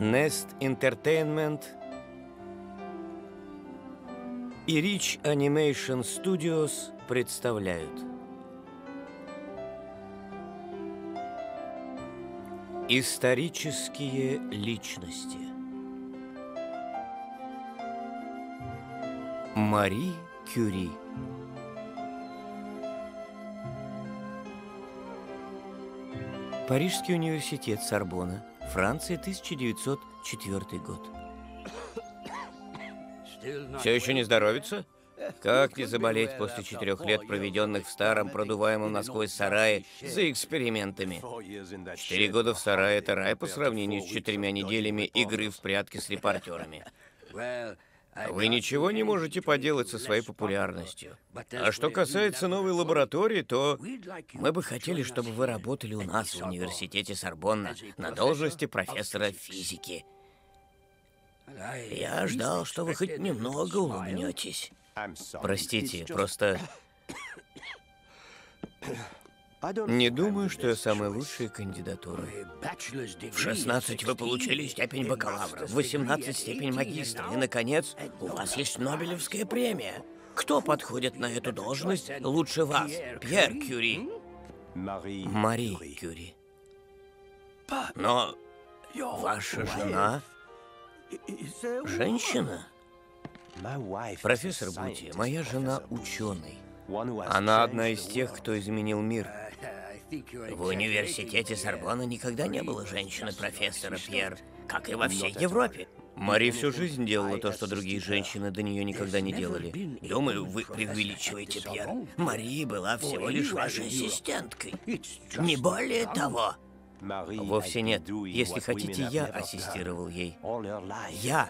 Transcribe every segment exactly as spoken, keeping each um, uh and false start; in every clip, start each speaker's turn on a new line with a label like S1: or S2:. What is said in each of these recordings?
S1: Nest Entertainment и Rich Animation Studios представляют исторические личности. Мари Кюри. Парижский университет Сорбонна, Франция, тысяча девятьсот четвёртый год. Все еще не здоровится? Как не заболеть после четырех лет, проведенных в старом, продуваемом насквозь сарае за экспериментами? Четыре года в сарае — это рай по сравнению с четырьмя неделями игры в прятки с репортерами. Вы ничего не можете поделать со своей популярностью. А что касается новой лаборатории, то мы бы хотели, чтобы вы работали у нас в университете Сорбонна на должности профессора физики. Я ждал, что вы хоть немного улыбнетесь. Простите, просто... Не думаю, что я самая лучшая кандидатура. В шестнадцать вы получили степень бакалавра, в восемнадцать степень магистра, и, наконец, у вас есть Нобелевская премия. Кто подходит на эту должность лучше вас? Пьер Кюри? Мари Кюри. Но ваша жена... Женщина? Профессор Бути, моя жена ученый. Она одна из тех, кто изменил мир. В университете Сорбонна никогда не было женщины-профессора, Пьер, как и во всей Европе. Мари всю жизнь делала то, что другие женщины до нее никогда не делали. Думаю, вы преувеличиваете, Пьер. Мари была всего лишь вашей ассистенткой. Не более того. Вовсе нет. Если хотите, я ассистировал ей. Я.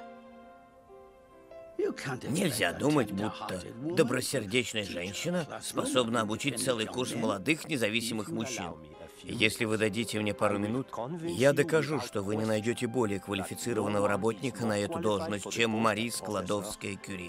S1: Нельзя думать, будто добросердечная женщина способна обучить целый курс молодых независимых мужчин. Если вы дадите мне пару минут, я докажу, что вы не найдете более квалифицированного работника на эту должность, чем Мари Складовская-Кюри.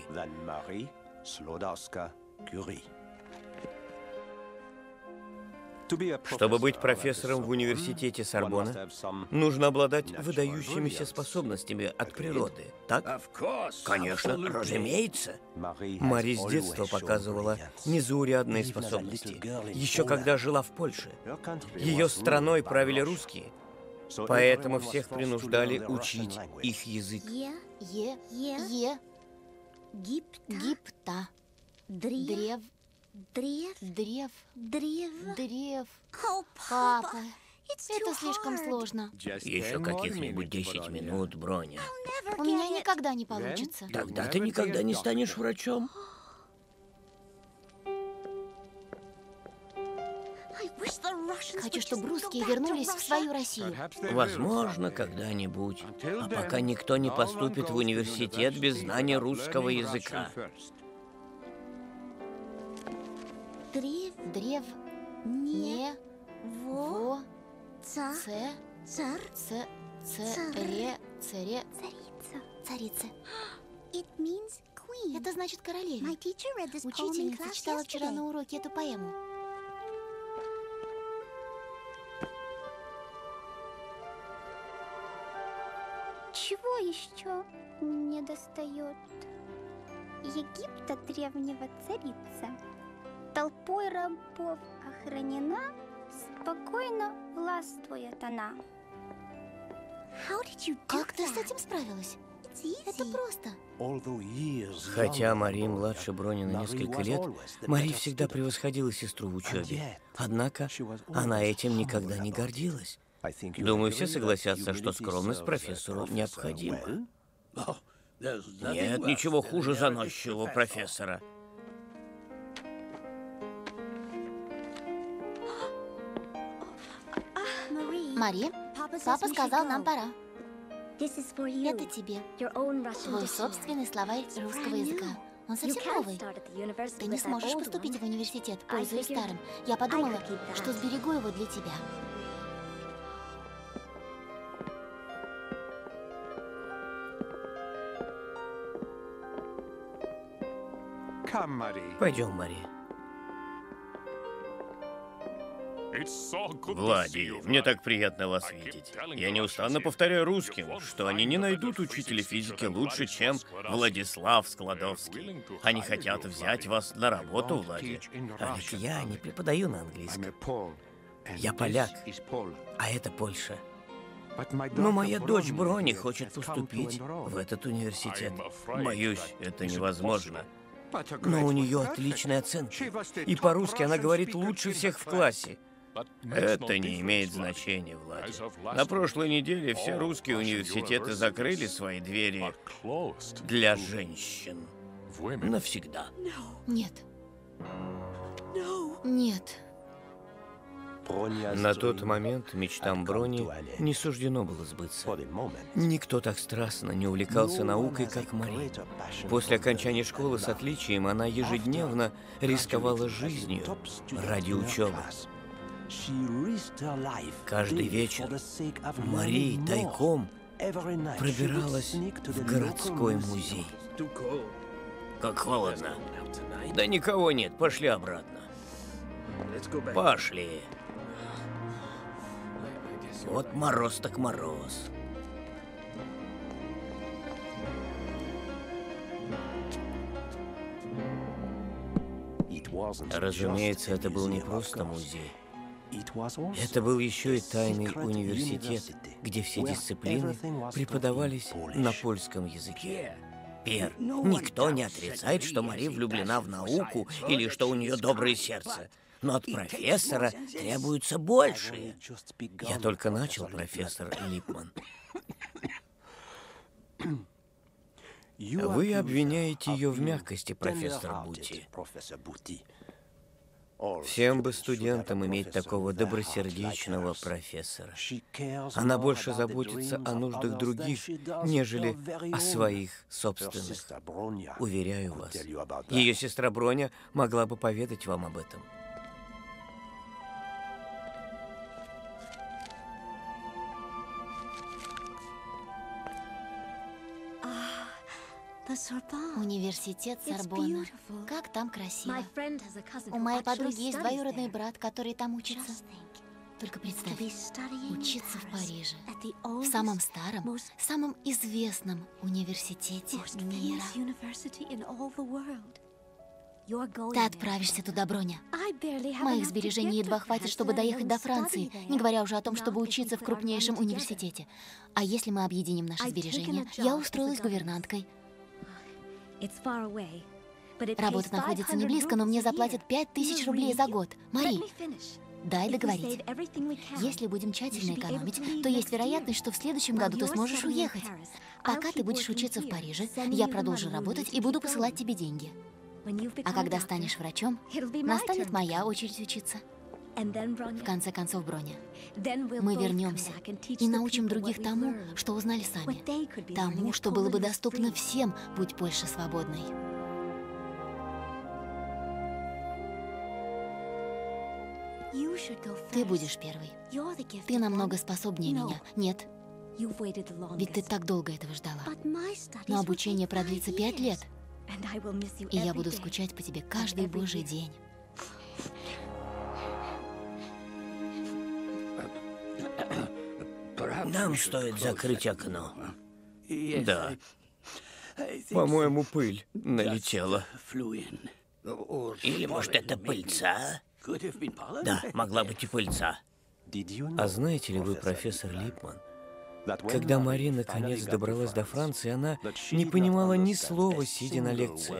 S1: Чтобы быть профессором в университете Сорбонна, нужно обладать выдающимися способностями от природы, так? Конечно, разумеется. Мари с детства показывала незаурядные способности, еще когда жила в Польше. Ее страной правили русские, поэтому всех принуждали учить их язык.
S2: Е, Е, Гипта, Древ, Древ, Древ, Древ, Древ. Папа, это слишком сложно.
S1: Еще каких-нибудь десять минут, Броня.
S2: У меня никогда не получится.
S1: Тогда ты никогда не станешь врачом.
S2: Хочу, чтобы русские вернулись в свою Россию.
S1: Возможно, когда-нибудь. А пока никто не поступит в университет без знания русского языка.
S2: Древ, Древ, Не, Во, Ц, Ц, Ц, Царе, Царе, Царица. Это значит королева. Учительница читала вчера на уроке эту поэму.
S3: Чего еще не достает? Египта древнего царица, толпой рабов охранена, спокойно властвует она.
S2: Как ты с этим справилась? Это просто.
S1: Хотя Мари младше Брони на несколько лет, Мари всегда превосходила сестру в учебе. Однако она этим никогда не гордилась. Думаю, все согласятся, что скромность профессору необходима. Нет ничего хуже заносчивого профессора.
S2: Мари, папа сказал, нам пора. Это тебе. Твой собственный словарь русского языка. Он совсем новый. Ты не сможешь поступить в университет, пользуясь старым. Я подумала, что сберегу его для тебя.
S1: Пойдем, Мари. Влади, мне так приятно вас видеть. Я неустанно повторяю русским, что они не найдут учителя физики лучше, чем Владислав Складовский. Они хотят взять вас на работу, Влади. А ведь я не преподаю на английском. Я поляк, а это Польша. Но моя дочь Брони хочет поступить в этот университет. Боюсь, это невозможно. Но у нее отличные оценки. И по-русски она говорит лучше всех в классе. Это не имеет значения, Влади. На прошлой неделе все русские университеты закрыли свои двери для женщин. Навсегда.
S2: Нет. Нет.
S1: На тот момент мечтам Брони не суждено было сбыться. Никто так страстно не увлекался наукой, как Мари. После окончания школы с отличием она ежедневно рисковала жизнью ради учебы. Каждый вечер Мари тайком пробиралась в городской музей. Как холодно. Да никого нет, пошли обратно. Пошли. Вот мороз так мороз. Разумеется, это был не просто музей. Это был еще и тайный университет, где все дисциплины преподавались на польском языке. Пер, никто не отрицает, что Мари влюблена в науку или что у нее доброе сердце. Но от профессора требуется большее. Я только начал, профессор Липман. Вы обвиняете ее в мягкости, профессор Бути. Всем бы студентам иметь такого добросердечного профессора. Она больше заботится о нуждах других, нежели о своих собственных. Уверяю вас, ее сестра Броня могла бы поведать вам об этом.
S2: Университет Сорбонна. Как там красиво. У моей подруги есть двоюродный брат, который там учится. Только представь, учиться в Париже, в самом старом, самом известном университете мира. Ты отправишься туда, Броня. Моих сбережений едва хватит, чтобы доехать до Франции, не говоря уже о том, чтобы учиться в крупнейшем университете. А если мы объединим наши сбережения, я устроилась гувернанткой. Работа находится не близко, но мне заплатят пять тысяч рублей за год. Мари, дай договорить. Если будем тщательно экономить, то есть вероятность, что в следующем году ты сможешь уехать. Пока ты будешь учиться в Париже, я продолжу работать и буду посылать тебе деньги. А когда станешь врачом, настанет моя очередь учиться. В конце концов, Броня, мы вернемся и научим других тому, что узнали сами. Тому, что было бы доступно всем, будь Польша свободной. Ты будешь первой. Ты намного способнее меня. Нет. Ведь ты так долго этого ждала. Но обучение продлится пять лет. И я буду скучать по тебе каждый божий день.
S1: Нам стоит закрыть окно. Да. По-моему, пыль налетела. Или, может, это пыльца? Да, могла быть и пыльца. А знаете ли вы, профессор Липман, когда Мари наконец добралась до Франции, она не понимала ни слова, сидя на лекции.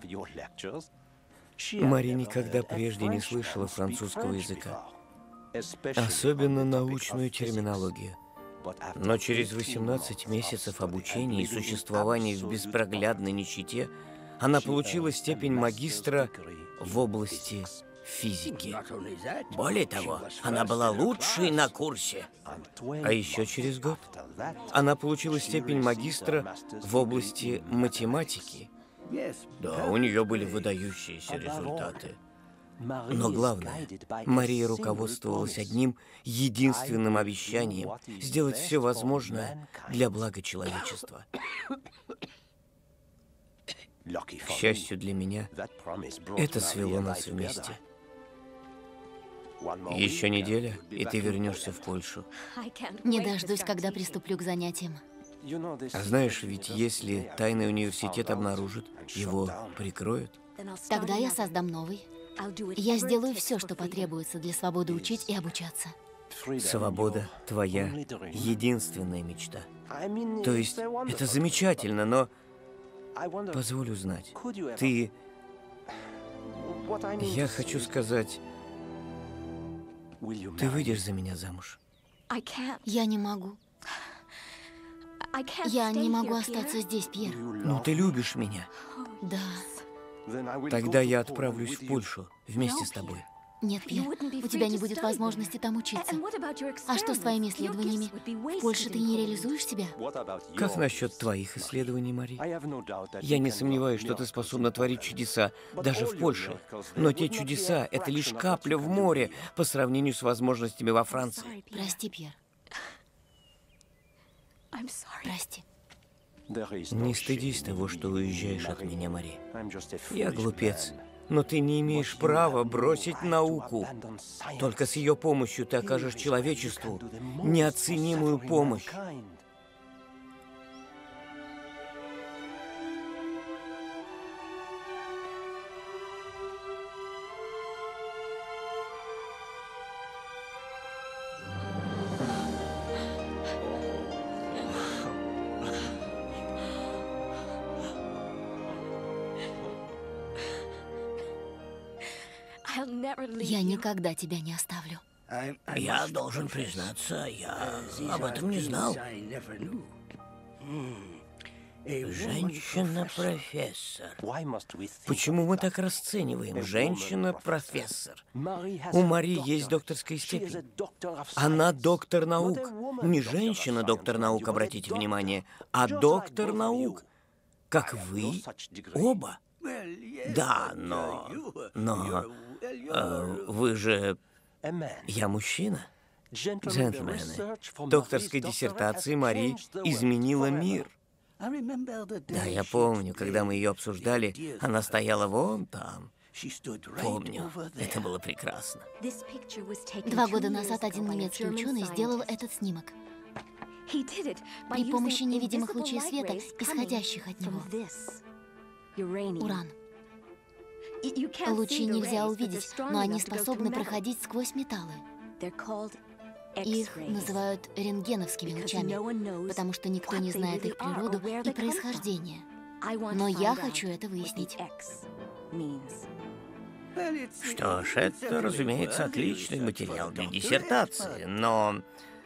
S1: Мари никогда прежде не слышала французского языка, особенно научную терминологию. Но через восемнадцать месяцев обучения и существования в беспроглядной нищете она получила степень магистра в области физики. Более того, она была лучшей на курсе. А еще через год она получила степень магистра в области математики. Да, у нее были выдающиеся результаты. Но главное, Мария руководствовалась одним единственным обещанием – сделать все возможное для блага человечества. К счастью для меня, это свело нас вместе. Еще неделя, и ты вернешься в Польшу.
S2: Не дождусь, когда приступлю к занятиям.
S1: А знаешь, ведь если тайный университет обнаружит, его прикроют.
S2: Тогда я создам новый. Я сделаю все, что потребуется для свободы учить и обучаться.
S1: Свобода — твоя единственная мечта. То есть, это замечательно, но... Позволь узнать, ты... Я хочу сказать... Ты выйдешь за меня замуж?
S2: Я не могу. Я не могу остаться здесь, Пьер.
S1: Ну, ты любишь меня.
S2: Да.
S1: Тогда я отправлюсь в Польшу вместе с тобой.
S2: Нет, Пьер, у тебя не будет возможности там учиться. А что с твоими исследованиями? В Польше ты не реализуешь себя?
S1: Как насчет твоих исследований, Мари? Я не сомневаюсь, что ты способна творить чудеса, даже в Польше. Но те чудеса — это лишь капля в море по сравнению с возможностями во Франции.
S2: Прости, Пьер. Прости.
S1: Не стыдись того, что уезжаешь от меня, Мари. Я глупец. Но ты не имеешь права бросить науку. Только с ее помощью ты окажешь человечеству неоценимую помощь.
S2: Я никогда тебя не оставлю.
S1: Я должен признаться, я об этом не знал. Женщина-профессор. Почему мы так расцениваем? Женщина-профессор. У Мари есть докторская степень. Она доктор наук. Не женщина-доктор наук, обратите внимание, а доктор наук. Как вы оба. Да, но... Но... Э, вы же... Я мужчина. Джентльмены, докторской диссертацией Мари изменила мир. Да, я помню, когда мы ее обсуждали, она стояла вон там. Помню, это было прекрасно.
S2: Два года назад один немецкий ученый сделал этот снимок. При помощи невидимых лучей света, исходящих от него. Уран. Лучи нельзя увидеть, но они способны проходить сквозь металлы. Их называют рентгеновскими лучами, потому что никто не знает их природу и происхождение. Но я хочу это выяснить.
S1: Что ж, это, разумеется, отличный материал для диссертации, но...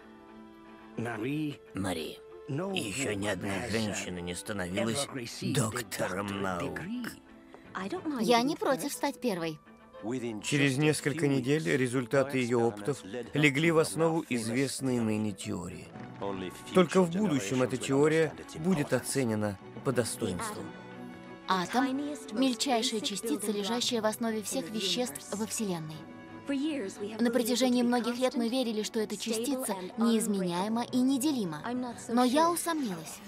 S1: Мари, еще ни одна женщина не становилась доктором наук.
S2: Я не против стать первой.
S1: Через несколько недель результаты ее опытов легли в основу известной ныне теории. Только в будущем эта теория будет оценена по достоинству.
S2: Атом — мельчайшая частица, лежащая в основе всех веществ во Вселенной. На протяжении многих лет мы верили, что эта частица неизменяема и неделима. Но я усомнилась.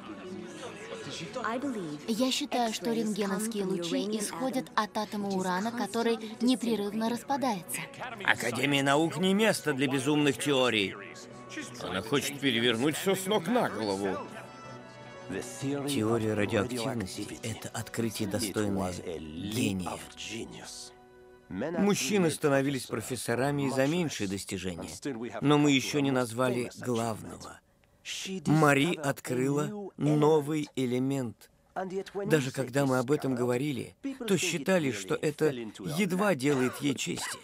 S2: Я считаю, что рентгеновские лучи исходят от атома урана, который непрерывно распадается.
S1: Академия наук не место для безумных теорий. Она хочет перевернуть все с ног на голову. Теория радиоактивности — это открытие, достойное гения. Мужчины становились профессорами за меньшие достижения, но мы еще не назвали главного. Мари открыла новый элемент. Даже когда мы об этом говорили, то считали, что это едва делает ей чести.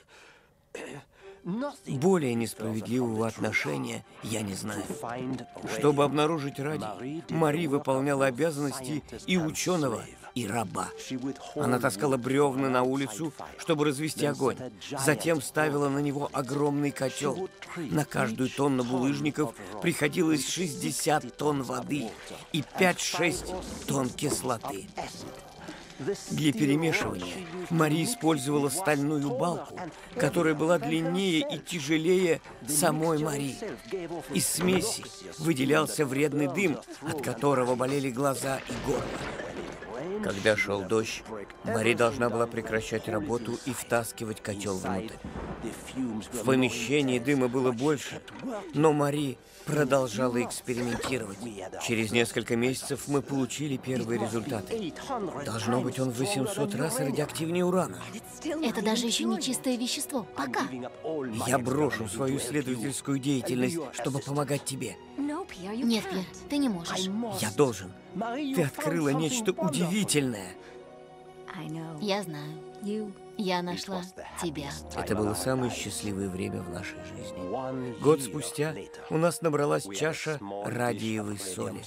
S1: Более несправедливого отношения я не знаю. Чтобы обнаружить радий, Мари выполняла обязанности и ученого, и раба. Она таскала бревна на улицу, чтобы развести огонь. Затем ставила на него огромный котел. На каждую тонну булыжников приходилось шестьдесят тонн воды и пять-шесть тонн кислоты. Для перемешивания Мари использовала стальную балку, которая была длиннее и тяжелее самой Мари. Из смеси выделялся вредный дым, от которого болели глаза и горло. Когда шел дождь, Мари должна была прекращать работу и втаскивать котел внутрь. В помещении дыма было больше, но Мари продолжала экспериментировать. Через несколько месяцев мы получили первые результаты. Должно быть, он в восемьсот раз радиоактивнее урана.
S2: Это даже еще не чистое вещество. Пока.
S1: Я брошу свою исследовательскую деятельность, чтобы помогать тебе.
S2: Нет, Пьер, ты не можешь.
S1: Я должен. Ты открыла нечто удивительное.
S2: Я знаю. Я нашла тебя.
S1: Это было самое счастливое время в нашей жизни. Год спустя у нас набралась чаша радиевой соли.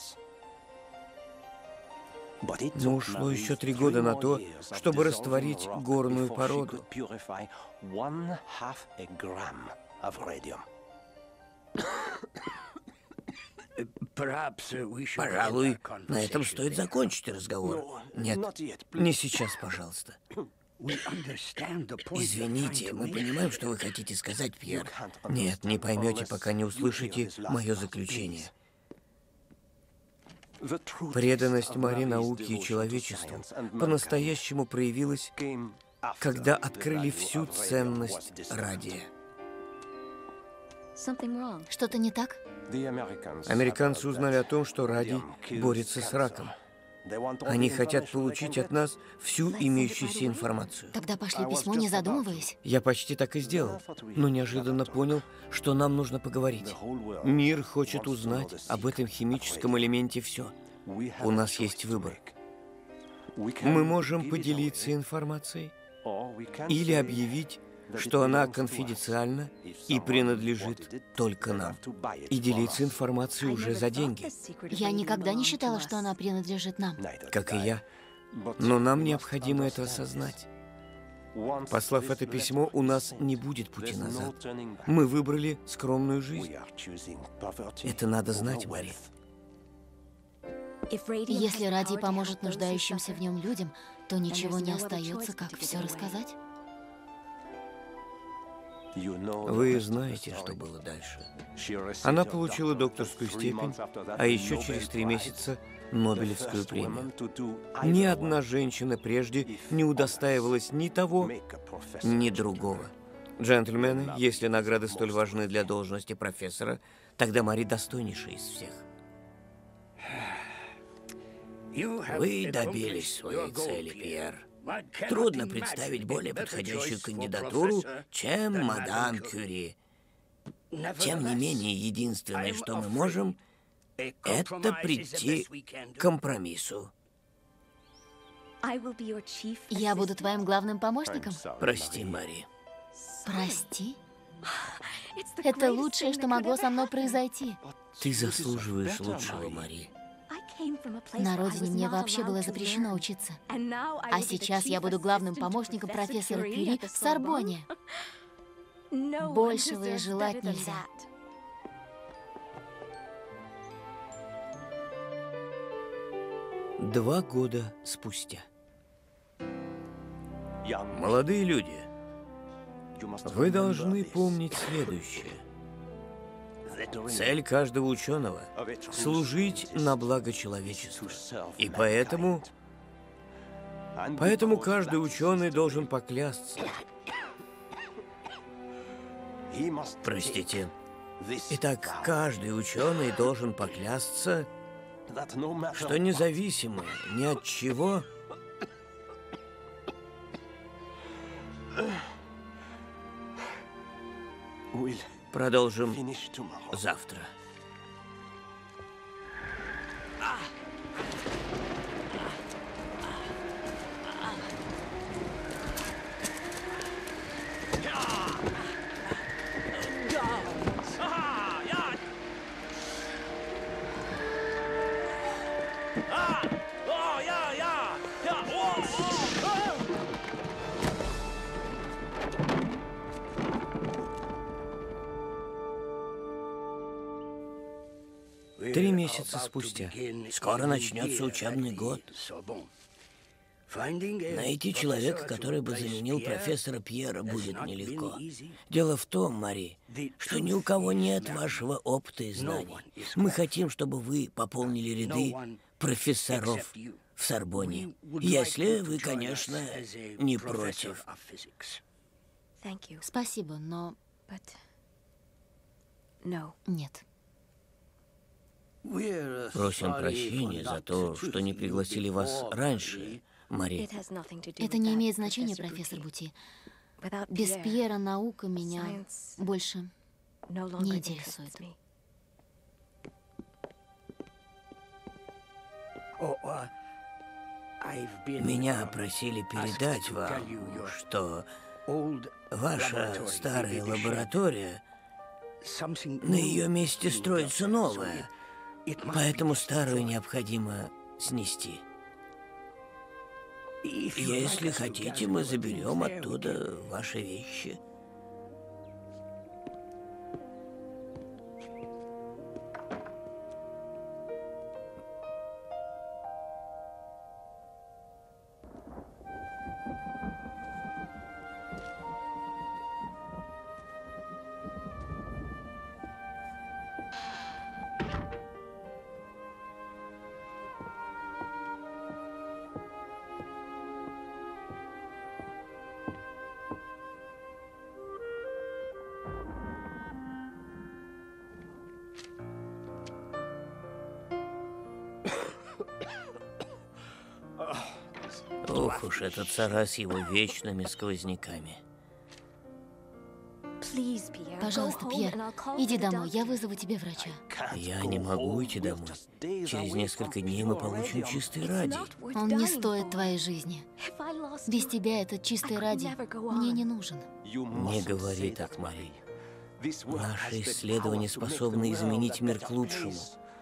S1: Но ушло еще три года на то, чтобы растворить горную породу. Пожалуй, на этом стоит закончить разговор. Нет, не сейчас, пожалуйста. Извините, мы понимаем, что вы хотите сказать, Пьер. Нет, не поймете, пока не услышите мое заключение. Преданность Мари науке и человечеству по-настоящему проявилась, когда открыли всю ценность радия.
S2: Что-то не так?
S1: Американцы узнали о том, что радий борется с раком. Они хотят получить от нас всю имеющуюся информацию.
S2: Тогда пошли письмо, не задумываясь.
S1: Я почти так и сделал, но неожиданно понял, что нам нужно поговорить. Мир хочет узнать об этом химическом элементе все. У нас есть выбор. Мы можем поделиться информацией или объявить, что она конфиденциальна и принадлежит только нам. И делиться информацией уже за деньги.
S2: Я никогда не считала, что она принадлежит нам.
S1: Как и я. Но нам необходимо это осознать. Послав это письмо, у нас не будет пути назад. Мы выбрали скромную жизнь. Это надо знать, Мари.
S2: Если радий поможет нуждающимся в нем людям, то ничего не остается, как все рассказать.
S1: Вы знаете, что было дальше. Она получила докторскую степень, а еще через три месяца Нобелевскую премию. Ни одна женщина прежде не удостаивалась ни того, ни другого. Джентльмены, если награды столь важны для должности профессора, тогда Мари достойнейшая из всех. Вы добились своей цели, Пьер. Трудно представить более подходящую кандидатуру, чем мадам Кюри. Тем не менее, единственное, что мы можем, это прийти к компромиссу.
S2: Я буду твоим главным помощником?
S1: Прости, Мари.
S2: Прости? Это лучшее, что могло со мной произойти.
S1: Ты заслуживаешь лучшего, Мари.
S2: На родине мне вообще было запрещено учиться. А сейчас я буду главным помощником профессора Кюри в Сорбонне. Большего и желать нельзя.
S1: Два года спустя. Молодые люди, вы должны помнить следующее. Цель каждого ученого – служить на благо человечества. И поэтому, поэтому каждый ученый должен поклясться. Простите. Итак, каждый ученый должен поклясться, что независимо ни от чего продолжим завтра. Три месяца спустя. Скоро начнется учебный год. Найти человека, который бы заменил профессора Пьера, будет нелегко. Дело в том, Мари, что ни у кого нет вашего опыта и знаний. Мы хотим, чтобы вы пополнили ряды профессоров в Сорбонне. Если вы, конечно, не против.
S2: Спасибо, но... Нет.
S1: Просим прощения за то, что не пригласили вас раньше, Мари.
S2: Это не имеет значения, профессор Бути. Без Пьера наука меня больше не интересует.
S1: Меня просили передать вам, что ваша старая лаборатория, на ее месте строится новая, поэтому старую необходимо снести. Если хотите, мы заберем оттуда ваши вещи. Ох уж этот сарай с его вечными сквозняками.
S2: Пожалуйста, Пьер, иди домой, я вызову тебе врача.
S1: Я не могу идти домой. Через несколько дней мы получим чистый радий.
S2: Он не стоит твоей жизни. Без тебя этот чистый радий мне не нужен.
S1: Не говори так, Мари. Наши исследования способны изменить мир к лучшему.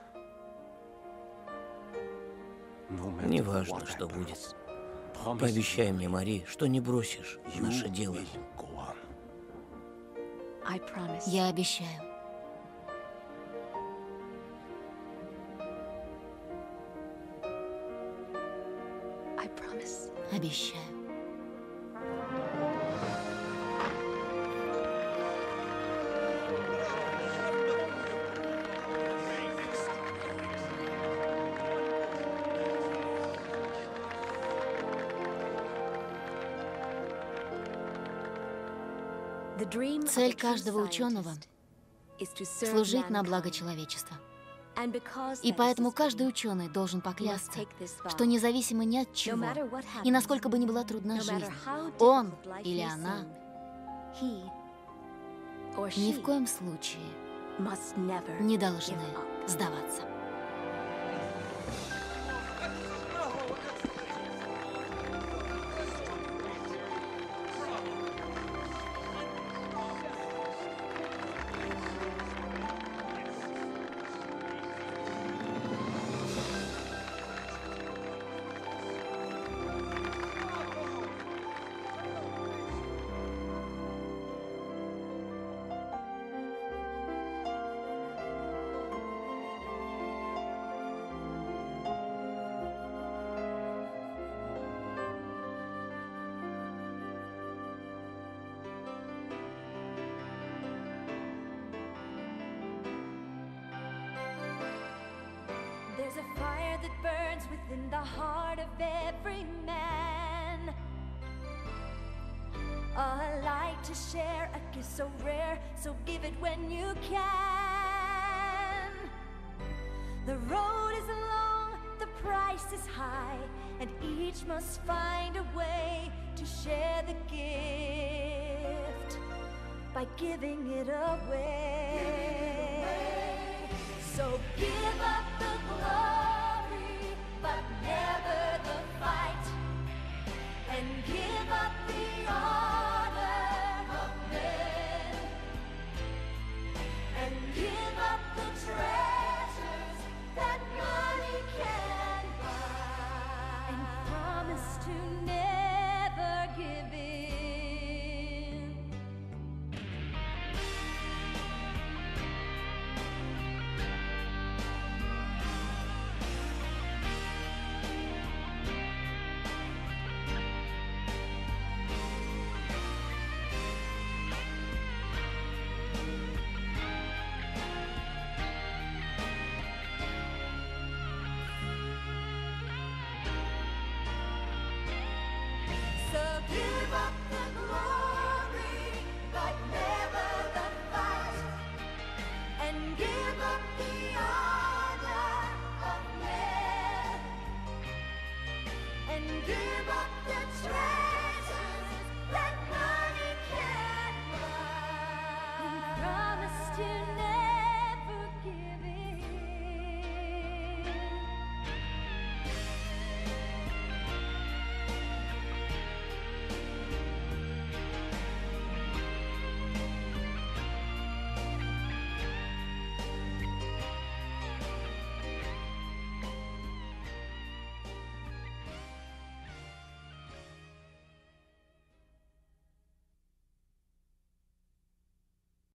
S1: Неважно, что будет. Пообещай мне, Мари, что не бросишь наше дело.
S2: Я обещаю. Обещаю. Цель каждого ученого — служить на благо человечества. И поэтому каждый ученый должен поклясться, что независимо ни от чего, и насколько бы ни была трудна жизнь, он или она ни в коем случае не должны сдаваться.
S4: There's a fire that burns within the heart of every man. A light to share, a gift so rare, so give it when you can. The road is long, the price is high, and each must find a way to share the gift by giving it away. So give up the glory.